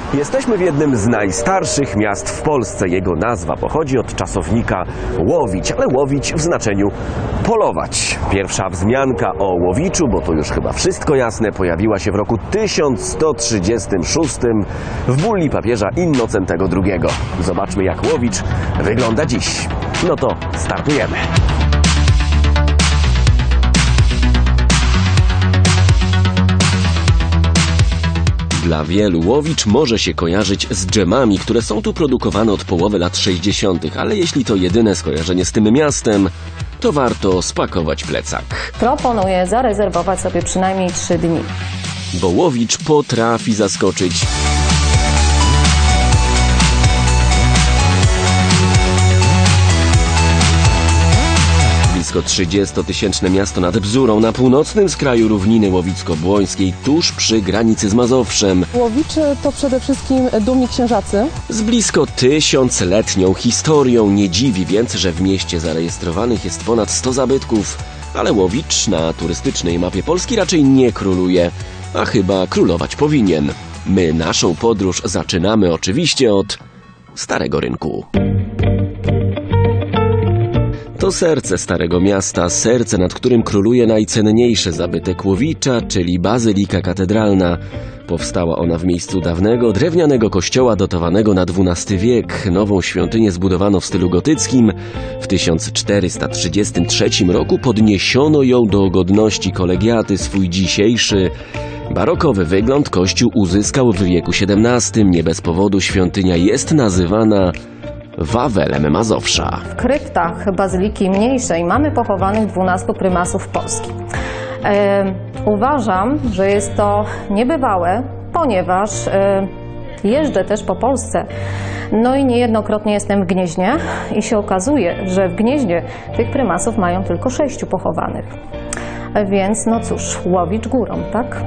Jesteśmy w jednym z najstarszych miast w Polsce. Jego nazwa pochodzi od czasownika łowić, ale łowić w znaczeniu polować. Pierwsza wzmianka o Łowiczu, bo to już chyba wszystko jasne, pojawiła się w roku 1136 w bulli papieża Innocentego II. Zobaczmy, jak Łowicz wygląda dziś. No to startujemy. Dla wielu Łowicz może się kojarzyć z dżemami, które są tu produkowane od połowy lat 60., ale jeśli to jedyne skojarzenie z tym miastem, to warto spakować plecak. Proponuję zarezerwować sobie przynajmniej 3 dni. Bo Łowicz potrafi zaskoczyć. Blisko 30-tysięczne miasto nad Bzurą na północnym skraju równiny łowicko-błońskiej, tuż przy granicy z Mazowszem. Łowicz to przede wszystkim dumni księżacy. Z blisko 1000-letnią historią nie dziwi więc, że w mieście zarejestrowanych jest ponad 100 zabytków. Ale Łowicz na turystycznej mapie Polski raczej nie króluje, a chyba królować powinien. My naszą podróż zaczynamy oczywiście od Starego Rynku. To serce Starego Miasta, serce, nad którym króluje najcenniejszy zabytek Łowicza, czyli Bazylika Katedralna. Powstała ona w miejscu dawnego, drewnianego kościoła datowanego na XII wiek. Nową świątynię zbudowano w stylu gotyckim. W 1433 roku podniesiono ją do godności kolegiaty. Swój dzisiejszy barokowy wygląd kościół uzyskał w wieku XVII. Nie bez powodu świątynia jest nazywana Wawelem Mazowsza. W kryptach bazyliki mniejszej mamy pochowanych 12 prymasów Polski. Uważam, że jest to niebywałe, ponieważ jeżdżę też po Polsce. No i niejednokrotnie jestem w Gnieźnie i się okazuje, że w Gnieźnie tych prymasów mają tylko 6 pochowanych. Więc no cóż, Łowicz górą, tak?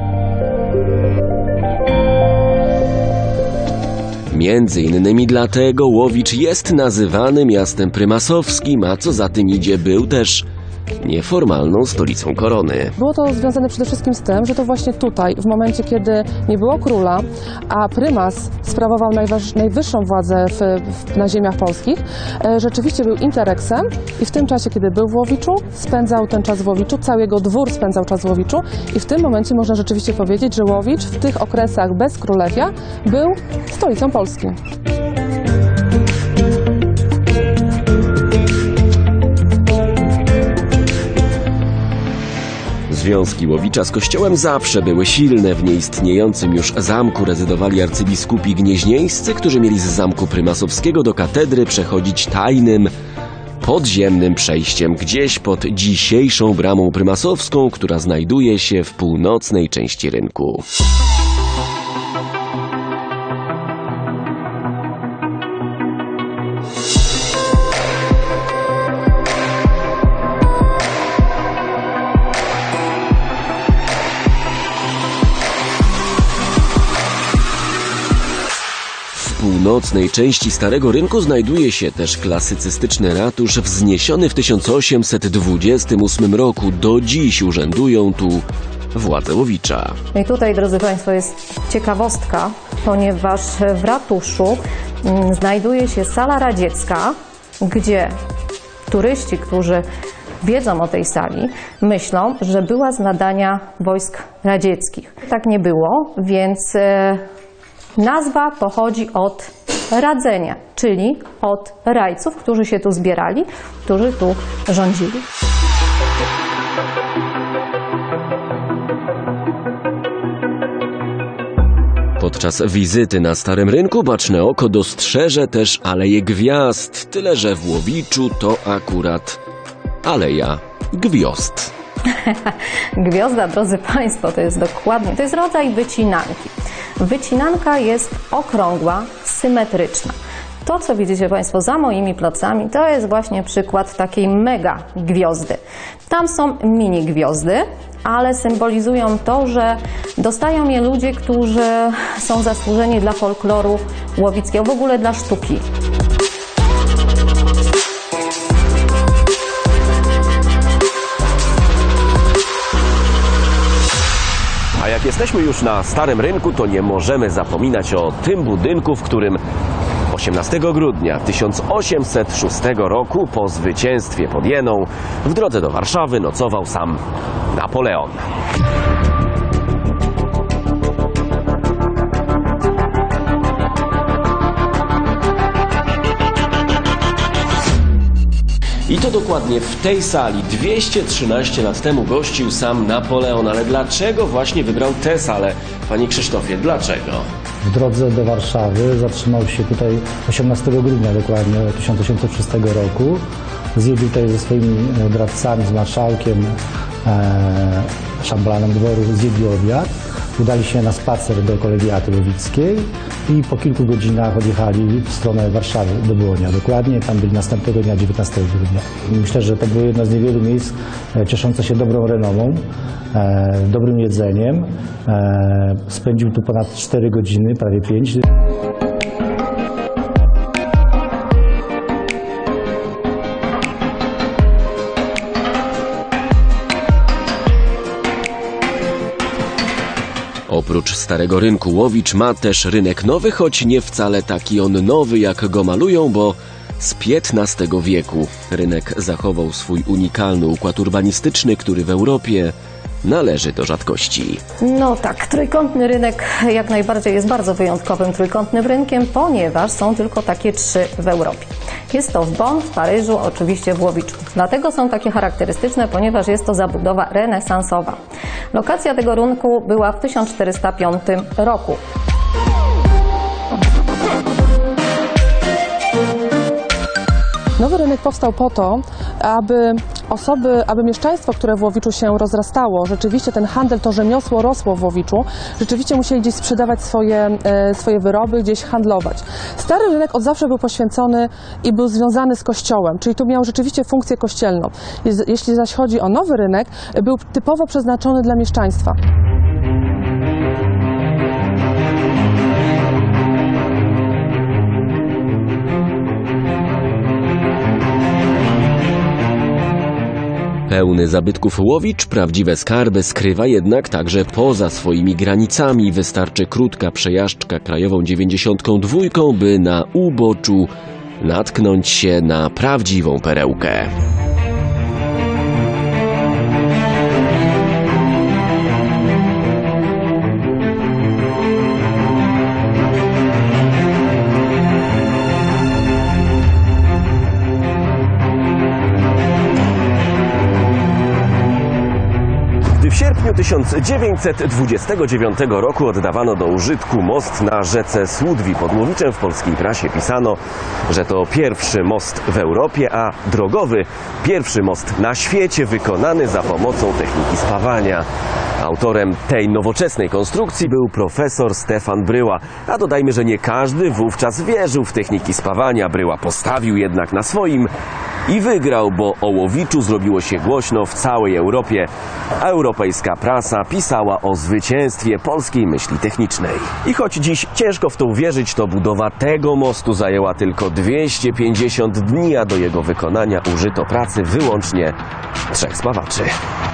Między innymi dlatego Łowicz jest nazywany miastem prymasowskim, a co za tym idzie, był też nieformalną stolicą korony. Było to związane przede wszystkim z tym, że to właśnie tutaj, w momencie kiedy nie było króla, a prymas sprawował najwyższą władzę na ziemiach polskich, rzeczywiście był interreksem i w tym czasie, kiedy był w Łowiczu, spędzał ten czas w Łowiczu, cały jego dwór spędzał czas w Łowiczu i w tym momencie można rzeczywiście powiedzieć, że Łowicz w tych okresach bez królewia był stolicą Polski. Związki Łowicza z kościołem zawsze były silne. W nieistniejącym już zamku rezydowali arcybiskupi gnieźnieńscy, którzy mieli z zamku prymasowskiego do katedry przechodzić tajnym, podziemnym przejściem gdzieś pod dzisiejszą bramą prymasowską, która znajduje się w północnej części rynku. W północnej części Starego Rynku znajduje się też klasycystyczny ratusz wzniesiony w 1828 roku. Do dziś urzędują tu władze Łowicza. I tutaj, drodzy Państwo, jest ciekawostka, ponieważ w ratuszu znajduje się sala radziecka, gdzie turyści, którzy wiedzą o tej sali, myślą, że była z nadania wojsk radzieckich. Tak nie było, więc nazwa pochodzi od radzenia, czyli od rajców, którzy się tu zbierali, którzy tu rządzili. Podczas wizyty na Starym Rynku baczne oko dostrzeże też Aleję Gwiazd, tyle że w Łowiczu to akurat Aleja Gwiazd. Gwiazda, drodzy Państwo, to jest rodzaj wycinanki. Wycinanka jest okrągła, symetryczna. To, co widzicie Państwo za moimi plecami, to jest właśnie przykład takiej mega gwiazdy. Tam są mini gwiazdy, ale symbolizują to, że dostają je ludzie, którzy są zasłużeni dla folkloru łowickiego, w ogóle dla sztuki. A jak Jak jesteśmy już na Starym Rynku, to nie możemy zapominać o tym budynku, w którym 18 grudnia 1806 roku po zwycięstwie pod Jeną w drodze do Warszawy nocował sam Napoleon. I to dokładnie w tej sali 213 lat temu gościł sam Napoleon. Ale dlaczego właśnie wybrał tę salę? Panie Krzysztofie, dlaczego? W drodze do Warszawy zatrzymał się tutaj 18 grudnia dokładnie 1806 roku. Zjeździł tutaj ze swoimi doradcami, z marszałkiem, szambelanem dworu, zjedli obiad. Udali się na spacer do kolegiaty łowickiej i po kilku godzinach odjechali w stronę Warszawy, do Błonia dokładnie. Tam byli następnego dnia, 19 grudnia. Myślę, że to było jedno z niewielu miejsc cieszące się dobrą renomą, dobrym jedzeniem. Spędził tu ponad 4 godziny, prawie 5. Oprócz Starego Rynku Łowicz ma też rynek nowy, choć nie wcale taki on nowy, jak go malują, bo z XV wieku. Rynek zachował swój unikalny układ urbanistyczny, który w Europie należy do rzadkości. No tak, trójkątny rynek jak najbardziej jest bardzo wyjątkowym trójkątnym rynkiem, ponieważ są tylko takie 3 w Europie. Jest to w Bonn, w Paryżu, oczywiście w Łowiczu. Dlatego są takie charakterystyczne, ponieważ jest to zabudowa renesansowa. Lokacja tego rynku była w 1405 roku. Nowy rynek powstał po to, aby mieszczaństwo, które w Łowiczu się rozrastało, rzeczywiście ten handel, to rzemiosło rosło w Łowiczu, rzeczywiście musieli gdzieś sprzedawać swoje wyroby, gdzieś handlować. Stary rynek od zawsze był poświęcony i był związany z kościołem, czyli tu miał rzeczywiście funkcję kościelną. Jeśli zaś chodzi o nowy rynek, był typowo przeznaczony dla mieszczaństwa. Pełny zabytków Łowicz prawdziwe skarby skrywa jednak także poza swoimi granicami. Wystarczy krótka przejażdżka krajową 92, by na uboczu natknąć się na prawdziwą perełkę. W sierpniu 1929 roku oddawano do użytku most na rzece Słudwi pod Łowiczem. W polskiej prasie pisano, że to pierwszy most w Europie, a drogowy pierwszy most na świecie wykonany za pomocą techniki spawania. Autorem tej nowoczesnej konstrukcji był profesor Stefan Bryła. A dodajmy, że nie każdy wówczas wierzył w techniki spawania. Bryła postawił jednak na swoim i wygrał, bo o Łowiczu zrobiło się głośno w całej Europie. A europejska prasa pisała o zwycięstwie polskiej myśli technicznej. I choć dziś ciężko w to uwierzyć, to budowa tego mostu zajęła tylko 250 dni, a do jego wykonania użyto pracy wyłącznie 3 spawaczy.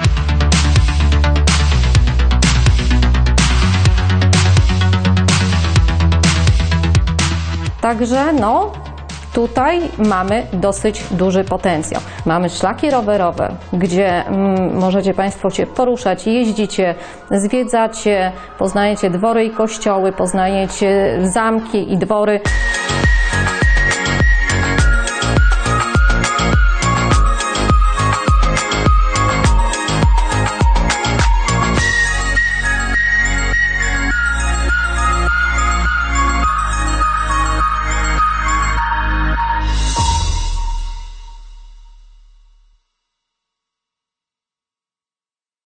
Także tutaj mamy dosyć duży potencjał. Mamy szlaki rowerowe, gdzie możecie Państwo się poruszać, jeździcie, zwiedzacie, poznajecie dwory i kościoły, poznajecie zamki i dwory.